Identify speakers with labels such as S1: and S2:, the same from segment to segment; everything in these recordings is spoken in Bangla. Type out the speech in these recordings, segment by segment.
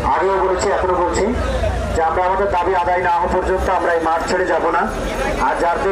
S1: আগেও বলেছি, এখনো বলছি যে আমরা আমাদের দাবি আদায় না হওয়া পর্যন্ত আমরা এই মাঠ ছেড়ে যাব না। আর যাতে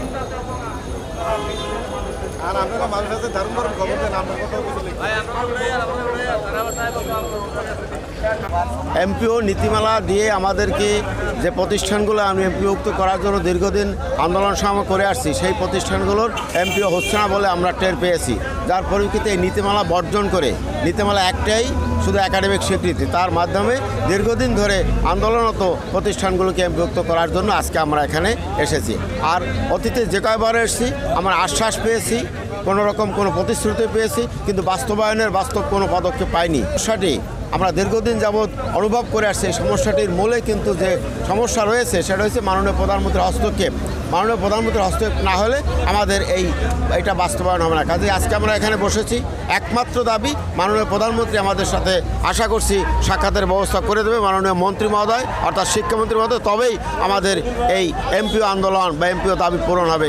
S2: এমপিও নীতিমালা দিয়ে আমাদেরকে যে প্রতিষ্ঠানগুলো আমি এমপিওভুক্ত করার জন্য দীর্ঘদিন আন্দোলন সংগ্রাম করে আসছি, সেই প্রতিষ্ঠানগুলোর এমপিও হচ্ছে না বলে আমরা টের পেয়েছি। যার পরিপ্রেক্ষিতে এই নীতিমালা বর্জন করে, নীতিমালা একটাই শুধু একাডেমিক স্বীকৃতি, তার মাধ্যমে দীর্ঘদিন ধরে আন্দোলনরত প্রতিষ্ঠানগুলোকে এমপিওভুক্ত করার জন্য আজকে আমরা এখানে এসেছি। আর অতীতে যে কয়বার এসেছি আমরা আশ্বাস পেয়েছি, কোনো রকম কোনো প্রতিশ্রুতি পেয়েছি, কিন্তু বাস্তবায়নের বাস্তব কোনো পদক্ষেপ পাইনি। সমস্যাটি আমরা দীর্ঘদিন যাবৎ অনুভব করে আসছি। এই সমস্যাটির মূলে কিন্তু যে সমস্যা রয়েছে সেটা হচ্ছে মাননীয় প্রধানমন্ত্রীর হস্তক্ষেপ। মাননীয় প্রধানমন্ত্রীর হস্তক্ষেপ না হলে আমাদের এইটা বাস্তবায়ন হবে না। কাজে আজকে আমরা এখানে বসেছি, একমাত্র দাবি মাননীয় প্রধানমন্ত্রী আমাদের সাথে আশা করছি সাক্ষাতের ব্যবস্থা করে দেবে মাননীয় মন্ত্রী মহোদয়, অর্থাৎ শিক্ষামন্ত্রী মহোদয়, তবেই আমাদের এই এমপিও আন্দোলন বা এমপিও দাবি পূরণ হবে।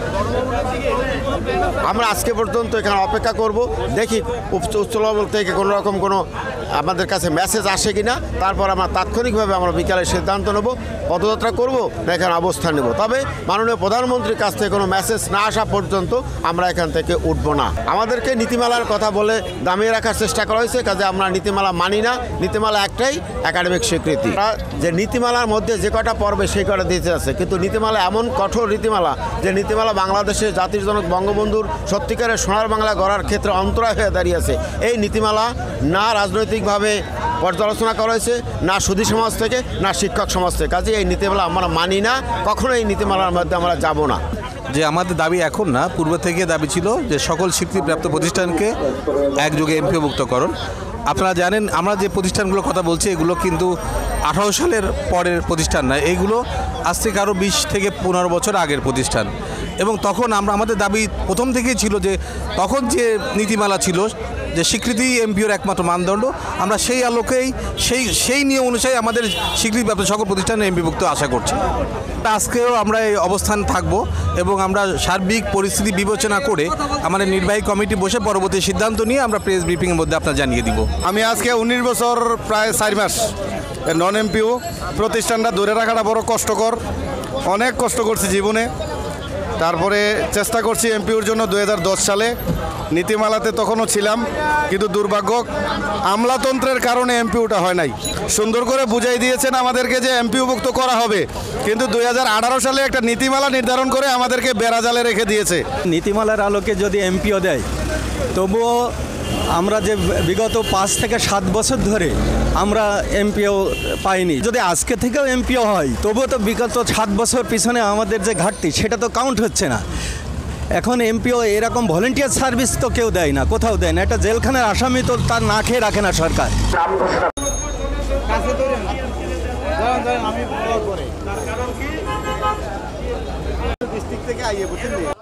S2: আমরা আজকে পর্যন্ত এখানে অপেক্ষা করব, দেখি উচ্চ লেভেল থেকে কোনো রকম কোনো আমাদের কাছে মেসেজ আসে কিনা, তারপর আমরা তাৎক্ষণিকভাবে আমরা বিকালে সিদ্ধান্ত নেব পদযাত্রা করব না এখানে অবস্থান নেব। তবে মাননীয় প্রধানমন্ত্রীর কাছ থেকে কোনো মেসেজ না আসা পর্যন্ত আমরা এখান থেকে উঠব না। আমাদেরকে নীতিমালার কথা বলে দামিয়ে রাখার চেষ্টা করা হয়েছে, কাজে আমরা নীতিমালা মানি না। নীতিমালা একটাই একাডেমিক স্বীকৃতি। যে নীতিমালার মধ্যে যে কটা পর্বে সেই কটা দিতে আছে, কিন্তু নীতিমালা এমন কঠোর নীতিমালা যে নীতিমালা বাংলাদেশের জাতির জনক বঙ্গবন্ধুর সত্যিকারের সোনার বাংলা গড়ার ক্ষেত্রে অন্তরায় হয়ে দাঁড়িয়েছে। এই নীতিমালা না রাজনৈতিকভাবে পর্যালোচনা করা হয়েছে, না সুধী সমাজ থেকে, না শিক্ষক সমাজ থেকে। কাজে এই নীতিমালা আমরা মানি না, কখনো এই নীতিমালার মধ্যে আমরা যাব না।
S3: যে আমাদের দাবি এখন না, পূর্ব থেকে দাবি ছিল যে সকল স্বীকৃতিপ্রাপ্ত প্রতিষ্ঠানকে একযোগে এমপিওভুক্তকরণ। আপনারা জানেন আমরা যে প্রতিষ্ঠানগুলোর কথা বলছি এগুলো কিন্তু 18 সালের পরের প্রতিষ্ঠান না, এইগুলো আজ থেকে আরও 20 থেকে 15 বছর আগের প্রতিষ্ঠান। এবং তখন আমাদের দাবি প্রথম থেকেই ছিল যে তখন যে নীতিমালা ছিল যে স্বীকৃতি এমপিওর একমাত্র মানদণ্ড, আমরা সেই আলোকেই সেই নিয়ম অনুযায়ী আমাদের স্বীকৃতিপ্রাপ্ত সকল প্রতিষ্ঠানে এমপিভুক্ত আশা করছি। আজকেও আমরা এই অবস্থান থাকব এবং আমরা সার্বিক পরিস্থিতি বিবেচনা করে আমাদের নির্বাহী কমিটি বসে পরবর্তী সিদ্ধান্ত নিয়ে আমরা প্রেস ব্রিফিংয়ের মধ্যে আপনার জানিয়ে দিব।
S4: আমি আজকে 19 বছর প্রায় 4 মাস নন এমপিও প্রতিষ্ঠানটা ধরে রাখাটা বড় কষ্টকর, অনেক কষ্ট করছি জীবনে। তারপরে চেষ্টা করছি এমপিওর জন্য 2010 সালে নীতিমালাতে তখনও ছিলাম, কিন্তু দুর্ভাগ্য আমলাতন্ত্রের কারণে এমপিওটা হয় নাই। সুন্দর করে বুঝাই দিয়েছেন আমাদেরকে যে এমপিওভুক্ত করা হবে, কিন্তু 2018 সালে একটা নীতিমালা নির্ধারণ করে আমাদেরকে বেড়াজালে রেখে দিয়েছে।
S5: নীতিমালার আলোকে যদি এমপিও দেয়, তবুও আমরা যে বিগত 5 থেকে 7 বছর ধরে আমরা এমপিও পাইনি। যদি আজকে থেকেও এমপিও হয়, তবুও তো বিগত 7 বছর পিছনে আমাদের যে ঘাটতি সেটা তো কাউন্ট হচ্ছে না। এখন এমপিও এরকম ভলেন্টিয়ার সার্ভিস তো কেউ দেয় না, কোথাও দেয় না। একটা জেলখানার আসামি তো তার না খেয়ে রাখে না সরকার।
S4: থেকে আইয়ে বুঝলেন।